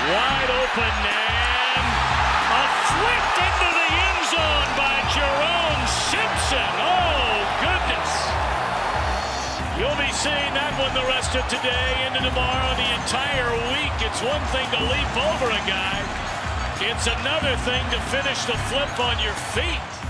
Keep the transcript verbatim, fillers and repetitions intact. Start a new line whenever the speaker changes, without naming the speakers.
Wide open and a flick into the end zone by Jerome Simpson. Oh, goodness. You'll be seeing that one the rest of today, into tomorrow, the entire week. It's one thing to leap over a guy. It's another thing to finish the flip on your feet.